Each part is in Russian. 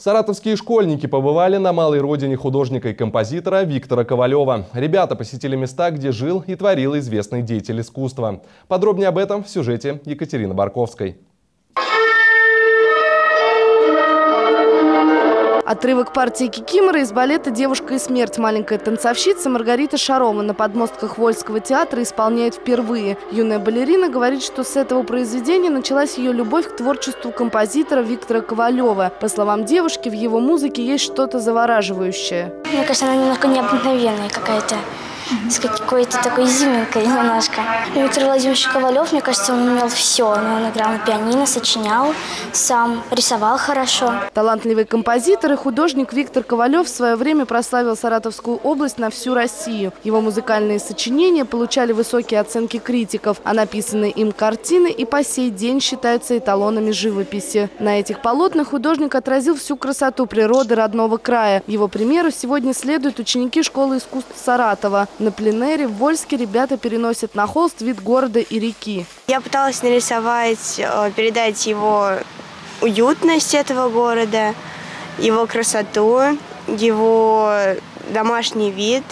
Саратовские школьники побывали на малой родине художника и композитора Виктора Ковалева. Ребята посетили места, где жил и творил известный деятель искусства. Подробнее об этом в сюжете Екатерины Барковской. Отрывок партии Кикимора из балета «Девушка и смерть». Маленькая танцовщица Маргарита Шарова на подмостках Вольского театра исполняет впервые. Юная балерина говорит, что с этого произведения началась ее любовь к творчеству композитора Виктора Ковалева. По словам девушки, в его музыке есть что-то завораживающее. Мне кажется, она немного необыкновенная какая-то. С какой-то такой изюминкой немножко. Виктор Владимирович Ковалев, мне кажется, он умел все. Он играл на пианино, сочинял, сам рисовал хорошо. Талантливый композитор и художник Виктор Ковалев в свое время прославил Саратовскую область на всю Россию. Его музыкальные сочинения получали высокие оценки критиков, а написанные им картины и по сей день считаются эталонами живописи. На этих полотнах художник отразил всю красоту природы родного края. Его примеру сегодня следуют ученики школы искусств Саратова. На пленэре в Вольске ребята переносят на холст вид города и реки. Я пыталась нарисовать, передать его уютность этого города, его красоту, его домашний вид.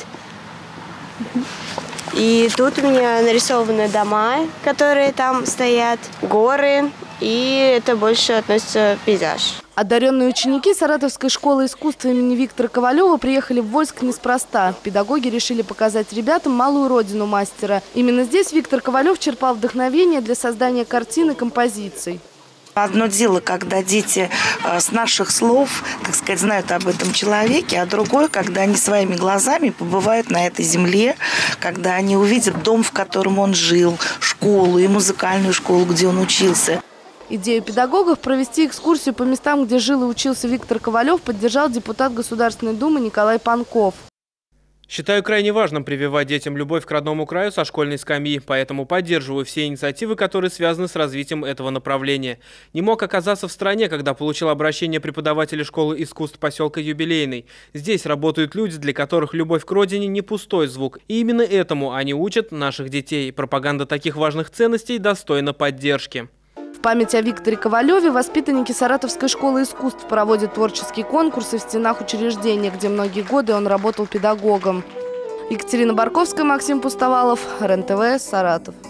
И тут у меня нарисованы дома, которые там стоят, горы, и это больше относится к пейзажу. Одаренные ученики Саратовской школы искусства имени Виктора Ковалева приехали в Вольск неспроста. Педагоги решили показать ребятам малую родину мастера. Именно здесь Виктор Ковалев черпал вдохновение для создания картин и композиций. Одно дело, когда дети с наших слов, так сказать, знают об этом человеке, а другое, когда они своими глазами побывают на этой земле, когда они увидят дом, в котором он жил, школу и музыкальную школу, где он учился. Идею педагогов провести экскурсию по местам, где жил и учился Виктор Ковалев, поддержал депутат Государственной Думы Николай Панков. Считаю крайне важным прививать детям любовь к родному краю со школьной скамьи, поэтому поддерживаю все инициативы, которые связаны с развитием этого направления. Не мог оказаться в стране, когда получил обращение преподавателя школы искусств поселка Юбилейный. Здесь работают люди, для которых любовь к родине не пустой звук. И именно этому они учат наших детей. Пропаганда таких важных ценностей достойна поддержки. В память о Викторе Ковалеве воспитанники Саратовской школы искусств проводят творческие конкурсы в стенах учреждения, где многие годы он работал педагогом. Екатерина Барковская, Максим Пустовалов, РЕН-ТВ, Саратов.